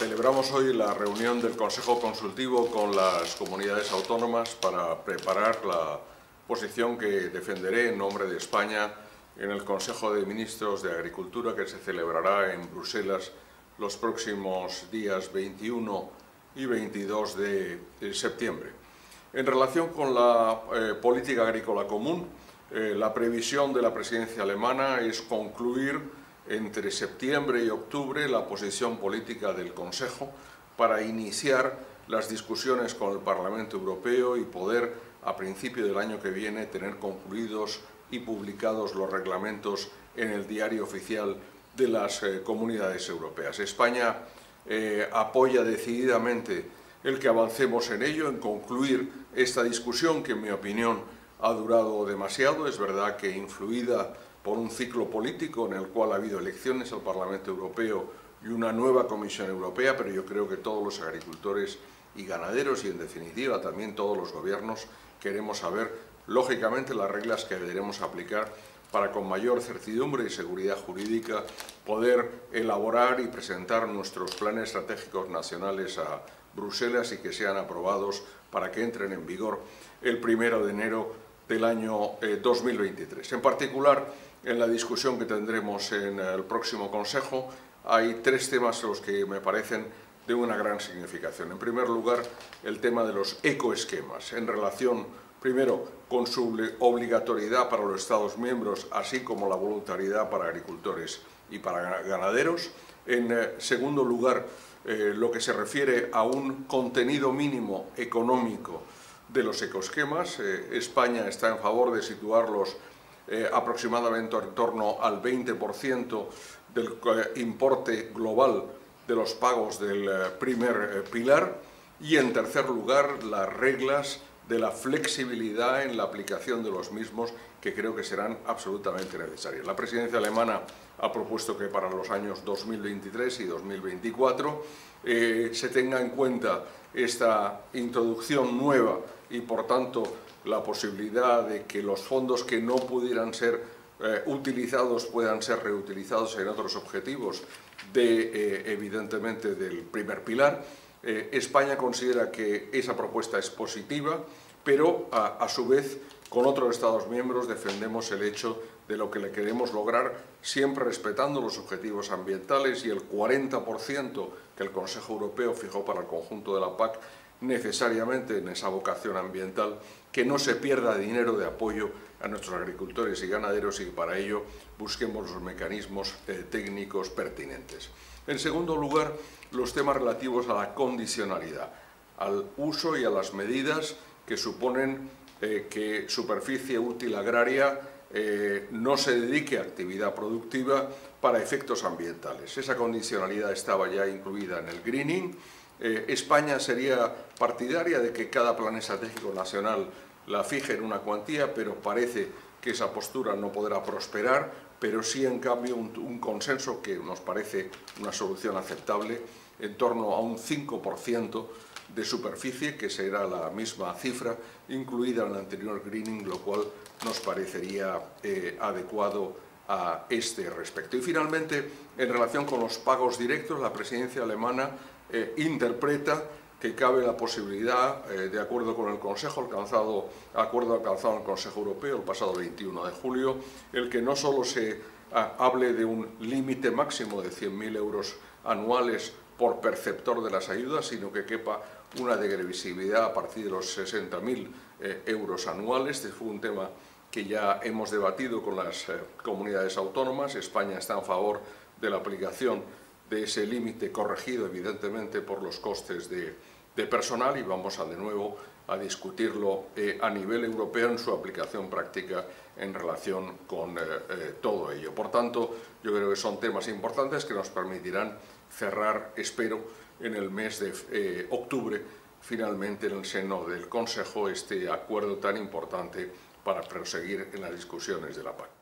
Celebramos hoy la reunión del Consejo Consultivo con las comunidades autónomas para preparar la posición que defenderé en nombre de España en el Consejo de Ministros de Agricultura que se celebrará en Bruselas los próximos días 21 y 22 de septiembre. En relación con la política agrícola común, la previsión de la presidencia alemana es concluir entre septiembre y octubre la posición política del Consejo para iniciar las discusiones con el Parlamento Europeo y poder, a principio del año que viene, tener concluidos y publicados los reglamentos en el diario oficial de las comunidades europeas. España apoya decididamente el que avancemos en ello, en concluir esta discusión que, en mi opinión, ha durado demasiado. Es verdad que influida por un ciclo político en el cual ha habido elecciones al Parlamento Europeo y una nueva Comisión Europea, pero yo creo que todos los agricultores y ganaderos y, en definitiva, también todos los gobiernos queremos saber, lógicamente, las reglas que deberemos aplicar para, con mayor certidumbre y seguridad jurídica, poder elaborar y presentar nuestros planes estratégicos nacionales a Bruselas y que sean aprobados para que entren en vigor el 1 de enero del año 2023. En particular, en la discusión que tendremos en el próximo Consejo, hay tres temas los que me parecen de una gran significación. En primer lugar, el tema de los ecoesquemas, en relación, primero, con su obligatoriedad para los Estados miembros, así como la voluntariedad para agricultores y para ganaderos. En segundo lugar, lo que se refiere a un contenido mínimo económico de los ecoesquemas. España está en favor de situarlos aproximadamente en torno al 20% del importe global de los pagos del primer pilar. Y en tercer lugar, las reglas de la flexibilidad en la aplicación de los mismos, que creo que serán absolutamente necesarias. La presidencia alemana ha propuesto que para los años 2023 y 2024 se tenga en cuenta esta introducción nueva y, por tanto, la posibilidad de que los fondos que no pudieran ser utilizados puedan ser reutilizados en otros objetivos evidentemente del primer pilar. España considera que esa propuesta es positiva, pero a su vez con otros Estados miembros defendemos el hecho de lo que le queremos lograr, siempre respetando los objetivos ambientales y el 40% que el Consejo Europeo fijó para el conjunto de la PAC, necesariamente en esa vocación ambiental, que no se pierda dinero de apoyo a nuestros agricultores y ganaderos y que para ello busquemos los mecanismos técnicos pertinentes. En segundo lugar, los temas relativos a la condicionalidad, al uso y a las medidas que suponen que superficie útil agraria no se dedique a actividad productiva para efectos ambientales. Esa condicionalidad estaba ya incluida en el greening. España sería partidaria de que cada plan estratégico nacional la fije en una cuantía, pero parece que esa postura no podrá prosperar, pero sí, en cambio, un consenso que nos parece una solución aceptable en torno a un 5% de superficie, que será la misma cifra incluida en el anterior greening, lo cual nos parecería adecuado a este respecto. Y finalmente, en relación con los pagos directos, la presidencia alemana interpreta que cabe la posibilidad, de acuerdo con el Consejo acuerdo alcanzado en el Consejo Europeo el pasado 21 de julio, el que no solo se hable de un límite máximo de 100.000 euros anuales por perceptor de las ayudas, sino que quepa una degresividad a partir de los 60.000 euros anuales. Este fue un tema que ya hemos debatido con las comunidades autónomas. España está en favor de la aplicación de ese límite, corregido evidentemente por los costes de personal, y vamos de nuevo a discutirlo a nivel europeo en su aplicación práctica en relación con todo ello. Por tanto, yo creo que son temas importantes que nos permitirán cerrar, espero, en el mes de octubre, finalmente en el seno del Consejo, este acuerdo tan importante para proseguir en las discusiones de la PAC.